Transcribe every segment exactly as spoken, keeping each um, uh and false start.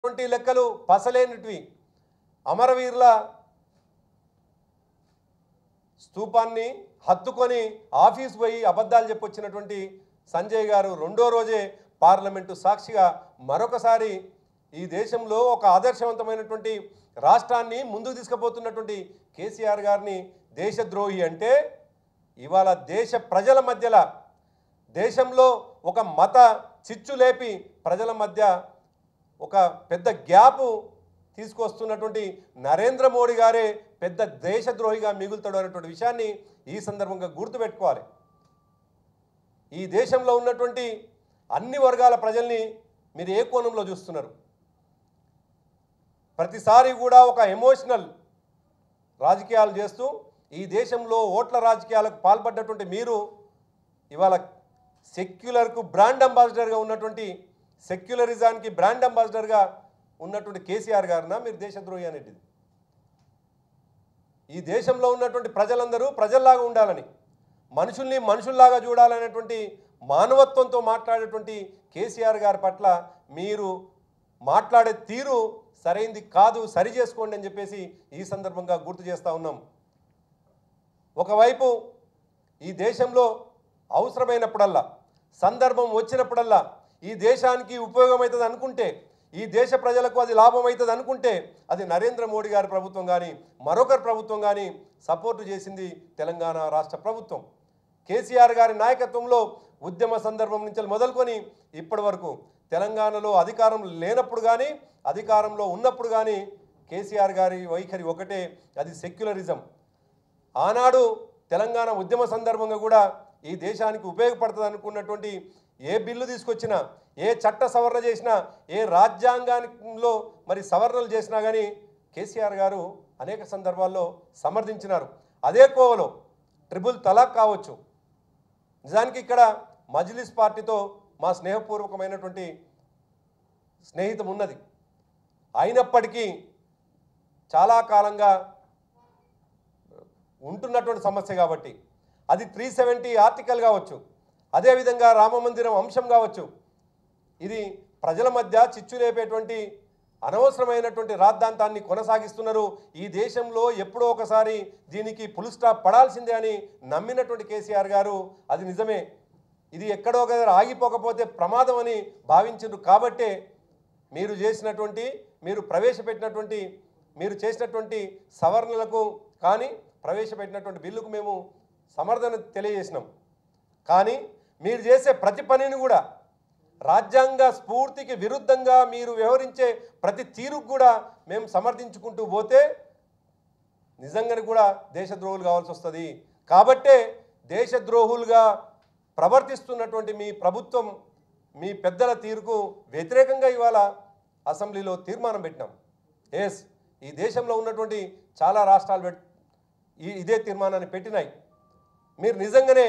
Twenty లెక్కలు పసలేనిటివి అమరవీరుల స్తూపాన్ని హత్తుకొని ఆఫీస్ పోయి అబద్ధాలు చెప్పొచ్చినటువంటి సంజయ్ గారు రెండో రోజే పార్లమెంటు సాక్షిగా మరొకసారి ఈ దేశంలో ఒక ఆదర్శవంతమైనటువంటి రాష్ట్రాన్ని ముందుకు తీసుకుపోతున్నటువంటి కేసీఆర్ గారిని దేశద్రోహి అంటే ఇవాళ దేశ ప్రజల మధ్యలో దేశంలో ఒక మత చిచ్చు లేపి ప్రజల మధ్య ఒక పెద్ద గ్యాపు తీసుకొస్తున్నటువంటి నరేంద్ర మోడీ గారే పెద్ద దేశద్రోహిగా మిగులుతాడు అనేటువంటి విషయాన్ని ఈ సందర్భంగా గుర్తుపెట్టుకోవాలి. ఈ దేశంలో ఉన్నటువంటి అన్ని వర్గాల ప్రజల్ని మీరు ఏ కోణంలో చూస్తున్నారు? ప్రతిసారి కూడా ఒక ఎమోషనల్ రాజకీయాలు చేస్తూ ఈ దేశంలో ఓట్ల రాజకీయాలకు పాల్పడ్డటువంటి మీరు ఇవాళ సెక్యులర్కు బ్రాండ్ అంబాసిడర్గా ఉన్నటువంటి సెక్యులరిజానికి బ్రాండ్ అంబాసిడర్గా ఉన్నటువంటి కేసీఆర్ గారిన మీరు దేశద్రోహి అనేటిది. ఈ దేశంలో ఉన్నటువంటి ప్రజలందరూ ప్రజల్లాగా ఉండాలని, మనుషుల్ని మనుషుల్లాగా చూడాలనేటువంటి మానవత్వంతో మాట్లాడేటువంటి కేసీఆర్ గారి పట్ల మీరు మాట్లాడే తీరు సరైంది కాదు, సరి చేసుకోండి అని చెప్పేసి ఈ సందర్భంగా గుర్తు చేస్తూ ఉన్నాం. ఒకవైపు ఈ దేశంలో అవసరమైనప్పుడల్లా, సందర్భం వచ్చినప్పుడల్లా ఈ దేశానికి ఉపయోగమవుతుంది అనుకుంటే, ఈ దేశ ప్రజలకు అది లాభం అవుతుంది అనుకుంటే అది నరేంద్ర మోడీ గారి ప్రభుత్వం కానీ మరొకరి ప్రభుత్వం కానీ సపోర్టు చేసింది తెలంగాణ రాష్ట్ర ప్రభుత్వం. కేసీఆర్ గారి నాయకత్వంలో ఉద్యమ సందర్భం నుంచి మొదలుకొని ఇప్పటి వరకు తెలంగాణలో అధికారం లేనప్పుడు కానీ అధికారంలో ఉన్నప్పుడు కానీ కేసీఆర్ గారి వైఖరి ఒకటే, అది సెక్యులరిజం. ఆనాడు తెలంగాణ ఉద్యమ సందర్భంగా కూడా ఈ దేశానికి ఉపయోగపడుతుంది అనుకున్నటువంటి ఏ బిల్లు తీసుకొచ్చినా, ఏ చట్ట సవరణ చేసినా, ఏ రాజ్యాంగంలో మరి సవరణలు చేసినా కానీ కేసీఆర్ గారు అనేక సందర్భాల్లో సమర్థించినారు. అదే కోవలో ట్రిపుల్ తలాక్ కావచ్చు. నిజానికి ఇక్కడ మజ్లిస్ పార్టీతో మా స్నేహపూర్వకమైనటువంటి స్నేహితం ఉన్నది. అయినప్పటికీ చాలా కాలంగా ఉంటున్నటువంటి సమస్య కాబట్టి అది త్రీ సెవెంటీ ఆర్టికల్ కావచ్చు, అదేవిధంగా రామమందిరం అంశం కావచ్చు, ఇది ప్రజల మధ్య చిచ్చు లేపేటువంటి అనవసరమైనటువంటి రాద్ధాంతాన్ని కొనసాగిస్తున్నారు. ఈ దేశంలో ఎప్పుడో ఒకసారి దీనికి ఫుల్ స్టాప్ పడాల్సిందే అని నమ్మినటువంటి కేసీఆర్ గారు అది నిజమే, ఇది ఎక్కడో ఒక ఆగిపోకపోతే ప్రమాదం అని భావించారు. కాబట్టే మీరు చేసినటువంటి మీరు ప్రవేశపెట్టినటువంటి మీరు చేసినటువంటి సవరణలకు కానీ ప్రవేశపెట్టినటువంటి బిల్లుకు మేము సమర్థన తెలియజేసినాం. కానీ మీరు చేసే ప్రతి పనిని కూడా రాజ్యాంగ స్ఫూర్తికి విరుద్ధంగా మీరు వ్యవహరించే ప్రతి తీరుకు కూడా మేము సమర్థించుకుంటూ పోతే నిజంగానే కూడా దేశద్రోహులు కావాల్సి వస్తుంది. కాబట్టే దేశద్రోహులుగా ప్రవర్తిస్తున్నటువంటి మీ ప్రభుత్వం, మీ పెద్దల తీరుకు వ్యతిరేకంగా ఇవాళ అసెంబ్లీలో తీర్మానం పెట్టినాం. ఎస్, ఈ దేశంలో ఉన్నటువంటి చాలా రాష్ట్రాలు పెట్ ఈ ఇదే తీర్మానాన్ని పెట్టినాయి. మీరు నిజంగానే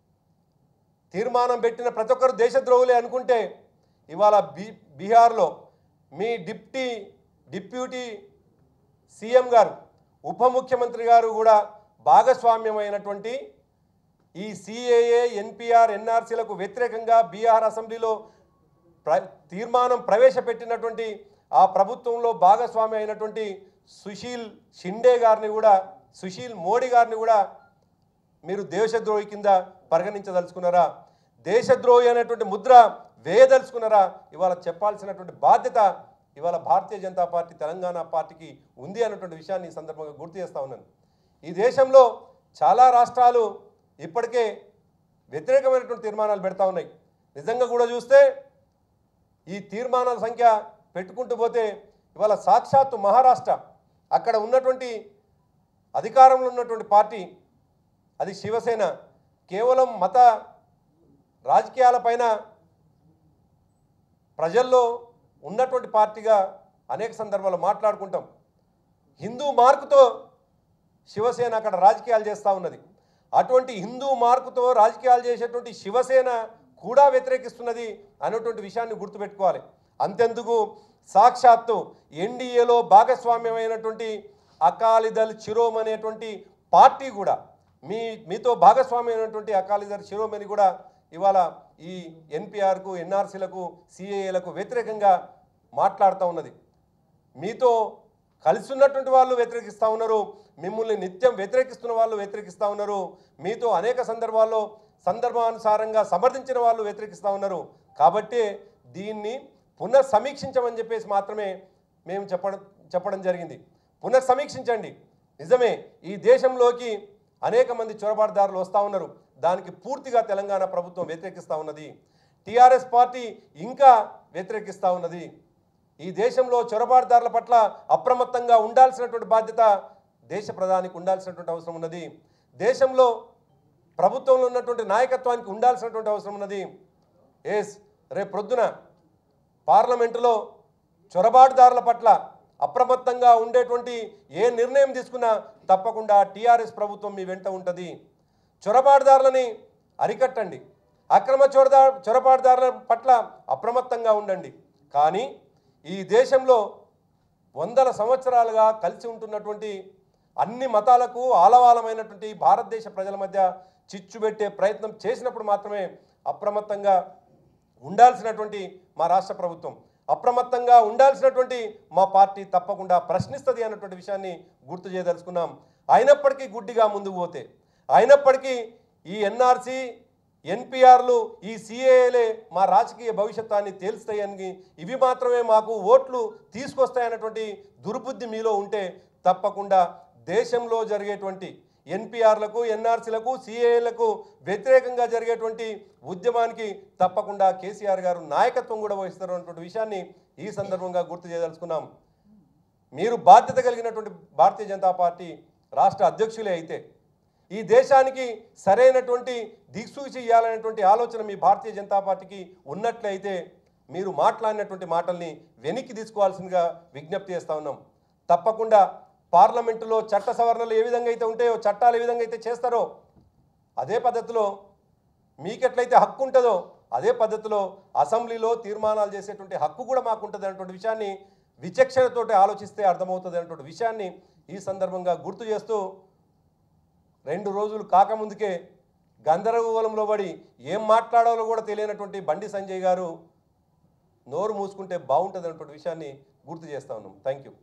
తీర్మానం పెట్టిన ప్రతి ఒక్కరు దేశద్రోహులే అనుకుంటే ఇవాళ బీ బీహార్లో మీ డిప్టీ డిప్యూటీ సీఎం గారు, ఉప ముఖ్యమంత్రి గారు కూడా భాగస్వామ్యమైనటువంటి ఈ సిఏఏ ఎన్పిఆర్ ఎన్ఆర్సీలకు వ్యతిరేకంగా బీహార్ అసెంబ్లీలో ప్ర తీర్మానం ప్రవేశపెట్టినటువంటి ఆ ప్రభుత్వంలో భాగస్వామి అయినటువంటి సుశీల్ షిండే గారిని కూడా సుశీల్ మోడీ గారిని కూడా మీరు దేశద్రోహి కింద పరిగణించదలుచుకున్నారా? దేశద్రోహి అనేటువంటి ముద్ర వేయదలుచుకున్నారా? ఇవాళ చెప్పాల్సినటువంటి బాధ్యత ఇవాళ భారతీయ జనతా పార్టీ తెలంగాణ పార్టీకి ఉంది అన్నటువంటి విషయాన్ని ఈ సందర్భంగా గుర్తు చేస్తూ ఉన్నాను. ఈ దేశంలో చాలా రాష్ట్రాలు ఇప్పటికే వ్యతిరేకమైనటువంటి తీర్మానాలు పెడతా ఉన్నాయి. నిజంగా కూడా చూస్తే ఈ తీర్మానాల సంఖ్య పెట్టుకుంటూ పోతే ఇవాళ సాక్షాత్తు మహారాష్ట్ర, అక్కడ ఉన్నటువంటి అధికారంలో ఉన్నటువంటి పార్టీ అది శివసేన, కేవలం మత రాజకీయాలపైన ప్రజల్లో ఉన్నటువంటి పార్టీగా అనేక సందర్భాల్లో మాట్లాడుకుంటాం. హిందూ మార్కుతో శివసేన అక్కడ రాజకీయాలు చేస్తూ ఉన్నది. అటువంటి హిందూ మార్కుతో రాజకీయాలు చేసేటువంటి శివసేన కూడా వ్యతిరేకిస్తున్నది అనేటువంటి విషయాన్ని గుర్తుపెట్టుకోవాలి. అంతెందుకు సాక్షాత్తు ఎన్డీఏలో భాగస్వామ్యమైనటువంటి అకాలీదళ్ శిరోమణి అనేటువంటి పార్టీ కూడా మీ మీతో భాగస్వామ్యమైనటువంటి అకాలీదళ్ శిరోమణి కూడా ఇవాళ ఈ ఎన్పిఆర్కు ఎన్ఆర్సీలకు సిఏఏలకు వ్యతిరేకంగా మాట్లాడుతూ ఉన్నది. మీతో కలిసి ఉన్నటువంటి వాళ్ళు వ్యతిరేకిస్తూ ఉన్నారు, మిమ్మల్ని నిత్యం వ్యతిరేకిస్తున్న వాళ్ళు వ్యతిరేకిస్తూ ఉన్నారు, మీతో అనేక సందర్భాల్లో సందర్భానుసారంగా సమర్థించిన వాళ్ళు వ్యతిరేకిస్తూ ఉన్నారు. కాబట్టి దీన్ని పునఃసమీక్షించమని చెప్పేసి మాత్రమే మేము చెప్పడం చెప్పడం జరిగింది. పునఃసమీక్షించండి. నిజమే, ఈ దేశంలోకి అనేక మంది చొరబాటుదారులు వస్తూ ఉన్నారు, దానికి పూర్తిగా తెలంగాణ ప్రభుత్వం వ్యతిరేకిస్తూ ఉన్నది, టీఆర్ఎస్ పార్టీ ఇంకా వ్యతిరేకిస్తూ ఉన్నది. ఈ దేశంలో చొరబాటుదారుల పట్ల అప్రమత్తంగా ఉండాల్సినటువంటి బాధ్యత దేశ ప్రధానికి ఉండాల్సినటువంటి అవసరం ఉన్నది. దేశంలో ప్రభుత్వంలో ఉన్నటువంటి నాయకత్వానికి ఉండాల్సినటువంటి అవసరం ఉన్నది. ఎస్, రేపు ప్రొద్దున పార్లమెంటులో చొరబాటుదారుల పట్ల అప్రమత్తంగా ఉండేటువంటి ఏ నిర్ణయం తీసుకున్నా తప్పకుండా టీఆర్ఎస్ ప్రభుత్వం మీ వెంట ఉంటుంది. చొరబాటుదారులని అరికట్టండి, అక్రమ చొరదా చొరబాటుదారుల పట్ల అప్రమత్తంగా ఉండండి. కానీ ఈ దేశంలో వందల సంవత్సరాలుగా కలిసి ఉంటున్నటువంటి అన్ని మతాలకు ఆలవాలమైనటువంటి భారతదేశ ప్రజల మధ్య చిచ్చు పెట్టే ప్రయత్నం చేసినప్పుడు మాత్రమే అప్రమత్తంగా ఉండాల్సినటువంటి మా రాష్ట్ర ప్రభుత్వం, అప్రమత్తంగా ఉండాల్సినటువంటి మా పార్టీ తప్పకుండా ప్రశ్నిస్తుంది అన్నటువంటి విషయాన్ని గుర్తు చేయదలుచుకున్నాం. అయినప్పటికీ గుడ్డిగా ముందుకు పోతే, అయినప్పటికీ ఈ ఎన్ఆర్సీ ఎన్పిఆర్లు ఈ సిఏఏలే మా రాజకీయ భవిష్యత్తుని తేల్స్తాయని, ఇవి మాత్రమే మాకు ఓట్లు తీసుకొస్తాయన్నటువంటి దుర్బుద్ధి మీలో ఉంటే తప్పకుండా దేశంలో జరిగేటువంటి ఎన్పిఆర్లకు ఎన్ఆర్సీలకు సిఏఏలకు వ్యతిరేకంగా జరిగేటువంటి ఉద్యమానికి తప్పకుండా కేసీఆర్ గారు నాయకత్వం కూడా వహిస్తారు అన్నటువంటి విషయాన్ని ఈ సందర్భంగా గుర్తు చేయదలుచుకున్నాం. మీరు బాధ్యత కలిగినటువంటి భారతీయ జనతా పార్టీ రాష్ట్ర అధ్యక్షులే అయితే ఈ దేశానికి సరైనటువంటి దిక్సూచి ఇవ్వాలనేటువంటి ఆలోచన మీ భారతీయ జనతా పార్టీకి ఉన్నట్లయితే మీరు మాట్లాడినటువంటి మాటల్ని వెనక్కి తీసుకోవాల్సిందిగా విజ్ఞప్తి చేస్తూ ఉన్నాం. తప్పకుండా పార్లమెంటులో చట్ట సవరణలు ఏ విధంగా అయితే ఉంటాయో, చట్టాలు ఏ విధంగా అయితే చేస్తారో అదే పద్ధతిలో మీకెట్లయితే హక్కు ఉంటుందో అదే పద్ధతిలో అసెంబ్లీలో తీర్మానాలు చేసేటువంటి హక్కు కూడా మాకు ఉంటుంది అనేటువంటి విషయాన్ని విచక్షణతో ఆలోచిస్తే అర్థమవుతుంది అనేటువంటి విషయాన్ని ఈ సందర్భంగా గుర్తు చేస్తూ, రెండు రోజులు కాకముందుకే గందరగోళంలో పడి ఏం మాట్లాడాలో కూడా తెలియనటువంటి బండి సంజయ్ గారు నోరు మూసుకుంటే బాగుంటుంది అన్నటువంటి విషయాన్ని గుర్తు చేస్తా ఉన్నాం. Thank you.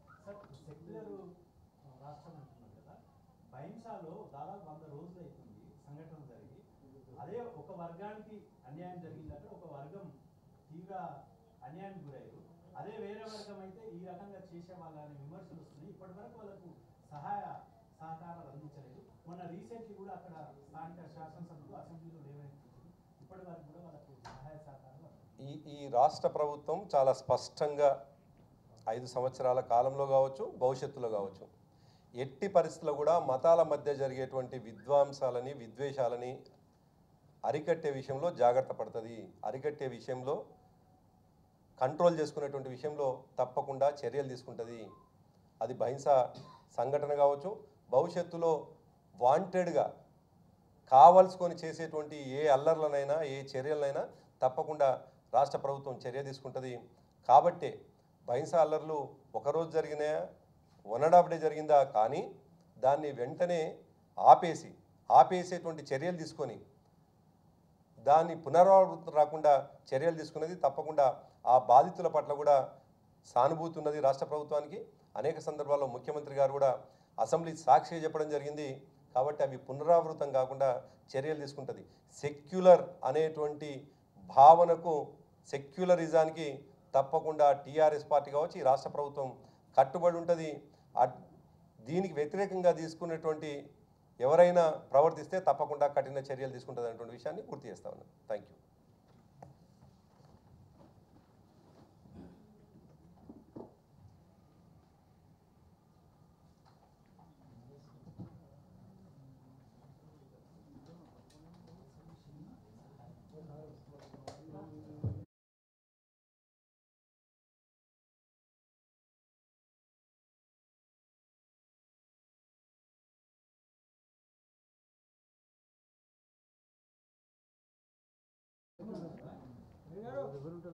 అదే ఒక వర్గానికి అన్యాయం జరిగిందంటే ఒక వర్గం తీవ్ర అన్యాయానికి గురయ్యారు, అదే వేరే వర్గం అయితే ఈ రకంగా చేసే వాళ్ళని విమర్శలు వస్తున్నాయి. ఇప్పటి వరకు వాళ్ళకు సహాయ సహకారాలు అందించలేదు. మొన్న రీసెంట్లీ కూడా అక్కడ స్థానిక శాసనసభ్యులు అసెంబ్లీలో లేవనెత్తించారు, ఇప్పటి వరకు కూడా వాళ్ళకు సహాయ సహకారాలు. ఈ ఈ రాష్ట్ర ప్రభుత్వం చాలా స్పష్టంగా ఐదు సంవత్సరాల కాలంలో కావచ్చు, భవిష్యత్తులో కావచ్చు, ఎట్టి పరిస్థితుల్లో కూడా మతాల మధ్య జరిగేటువంటి విద్వాంసాలని విద్వేషాలని అరికట్టే విషయంలో జాగ్రత్త పడుతుంది. అరికట్టే విషయంలో, కంట్రోల్ చేసుకునేటువంటి విషయంలో తప్పకుండా చర్యలు తీసుకుంటుంది. అది బహింస సంఘటన కావచ్చు, భవిష్యత్తులో వాంటెడ్గా కావాల్సుకొని చేసేటువంటి ఏ అల్లర్లనైనా ఏ చర్యలనైనా తప్పకుండా రాష్ట్ర ప్రభుత్వం చర్య తీసుకుంటుంది. కాబట్టే బహింస అల్లర్లు ఒకరోజు జరిగినాయా, వన్ అండ్ హాఫ్ డే జరిగిందా, కానీ దాన్ని వెంటనే ఆపేసి ఆపేసేటువంటి చర్యలు తీసుకొని దాన్ని పునరావృతం రాకుండా చర్యలు తీసుకున్నది తప్పకుండా ఆ బాధితుల పట్ల కూడా సానుభూతి ఉన్నది రాష్ట్ర ప్రభుత్వానికి. అనేక సందర్భాల్లో ముఖ్యమంత్రి గారు కూడా అసెంబ్లీ సాక్షి చెప్పడం జరిగింది. కాబట్టి అవి పునరావృతం కాకుండా చర్యలు తీసుకుంటుంది. సెక్యులర్ అనేటువంటి భావనకు, సెక్యులరిజానికి తప్పకుండా టీఆర్ఎస్ పార్టీ కావచ్చు, ఈ రాష్ట్ర ప్రభుత్వం కట్టుబడి ఉంటుంది. దీనికి వ్యతిరేకంగా తీసుకునేటువంటి ఎవరైనా ప్రవర్తిస్తే తప్పకుండా కఠిన చర్యలు తీసుకుంటుంది అనేటువంటి విషయాన్ని గుర్తు చేస్తా ఉన్నాను. Thank you. ఎవరు